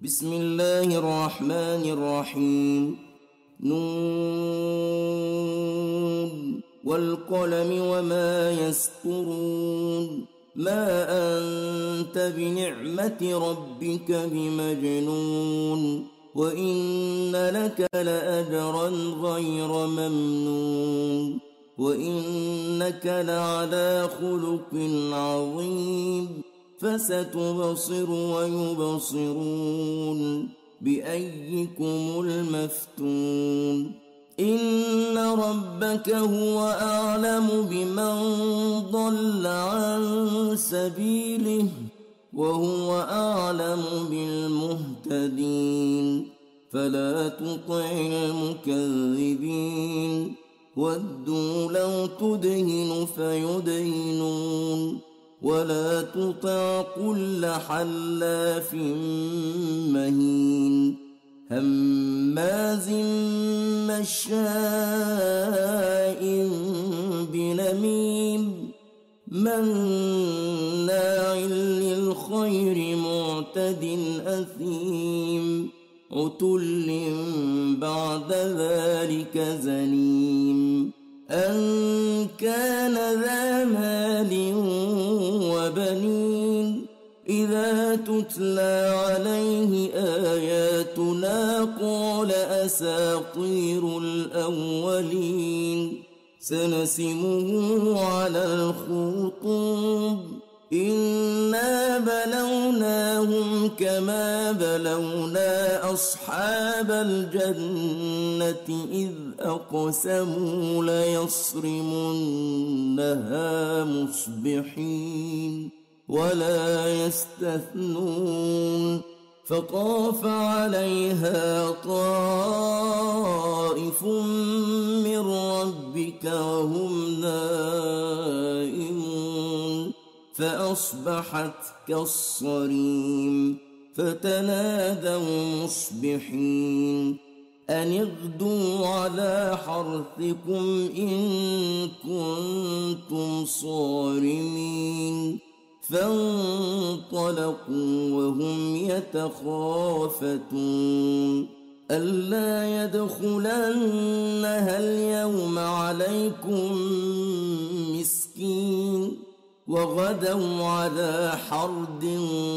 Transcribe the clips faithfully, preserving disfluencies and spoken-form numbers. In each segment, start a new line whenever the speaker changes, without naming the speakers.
بسم الله الرحمن الرحيم. نون والقلم وما يسطرون. ما أنت بنعمة ربك بمجنون، وإن لك لأجرا غير ممنون، وإنك لعلى خلق عظيم. فستبصر ويبصرون بأيكم المفتون. إن ربك هو أعلم بمن ضل عن سبيله وهو أعلم بالمهتدين. فلا تطع المكذبين ودوا لو تدهن فيدهنون، ولا تطع كل حلاف مهين هماز مشاء بنميم مناع للخير معتد أثيم عتل بعد ذلك زنيم أن كان ذا مال وبنين. إذا تتلى عليه آياتنا قال أساطير الأولين. سنسمه على الخرطوم. إنا بلوناهم كما بلونا أصحاب الجنة إذ أقسموا ليصرمنها مصبحين ولا يستثنون. فطاف عليها طائف من ربك وهم نائمون فأصبحت كالصريم. فتنادوا مصبحين أن اغدوا على حرثكم إن كنتم صارمين. فانطلقوا وهم يتخافتون ألا يدخلنها اليوم عليكم مسكين. وغدوا على حرد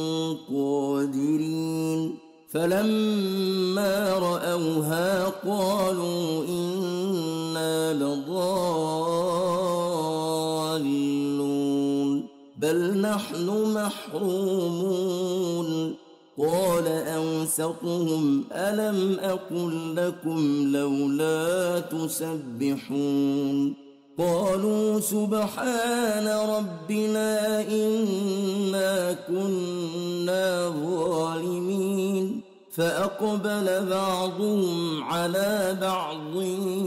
قادرين. فلما رأوها قالوا إنا لضالون بل نحن محرومون. قال أوسطهم ألم أقل لكم لولا تسبحون. قالوا سبحان ربنا إنا كنا ظالمين. فأقبل بعضهم على بعض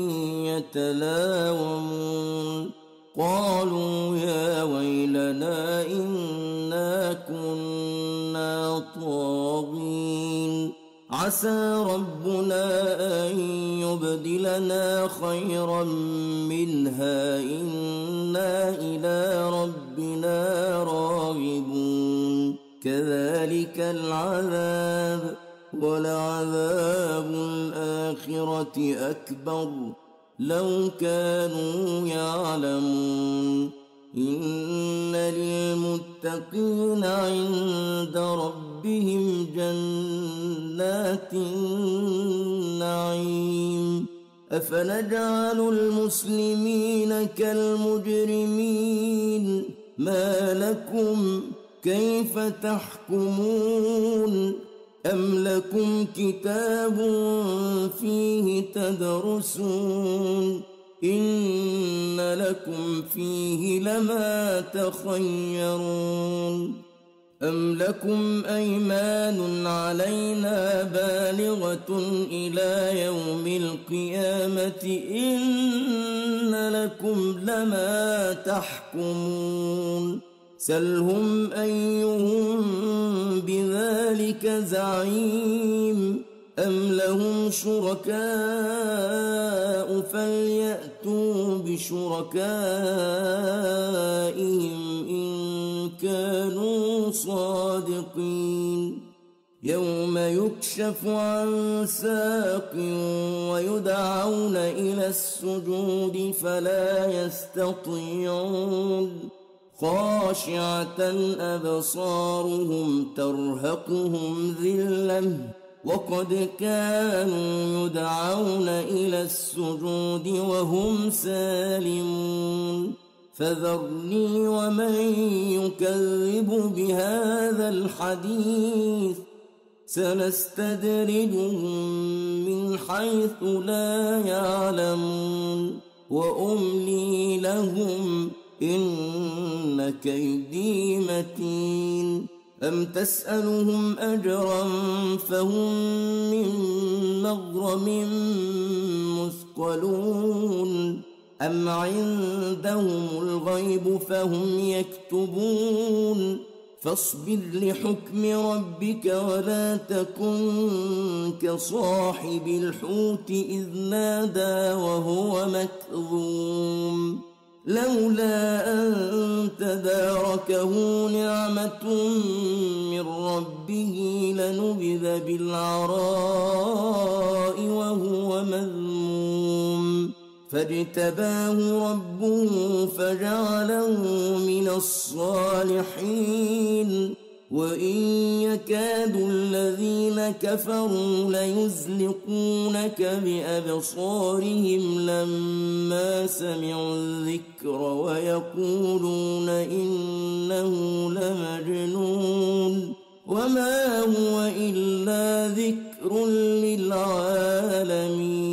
يتلاومون قالوا يا ويلنا إنا كنا طاغين. عسى ربنا أن يبدلنا خيرا منها إنا إلى ربنا راغبون. كذلك العذاب ولعذاب الآخرة أكبر لو كانوا يعلمون. إن للمتقين عند ربهم جنات النعيم. أفنجعل المسلمين كالمجرمين ما لكم كيف تحكمون. أم لكم كتاب فيه تدرسون إن لكم فيه لما تخيرون. أم لكم أيمان علينا بالغة إلى يوم القيامة إن لكم لما تحكمون. سلهم أيهم بذلك زعيم. أم لهم شركاء فليأتوا بشركائهم إن كانوا صادقين. يوم يكشف عن ساق ويدعون إلى السجود فلا يستطيعون خاشعة أبصارهم ترهقهم ذلة وقد كانوا يدعون إلى السجود وهم سالمون فذرني ومن يكذب بهذا الحديث سنستدرجهم من حيث لا يعلمون وأملي لهم إن كيدي متين أم تسألهم أجرا فهم من مغرم مثقلون أم عندهم الغيب فهم يكتبون فاصبر لحكم ربك ولا تكن كصاحب الحوت إذ نادى وهو مكظوم لولا أن تداركه نعمة من ربه لنبذ بالعراء وهو مذموم فاجتباه ربه فجعله من الصالحين وإن يكاد الذين كفروا ليزلقونك بأبصارهم لما سمعوا الذكر ويقولون إنه لمجنون وما هو إلا ذكر للعالمين.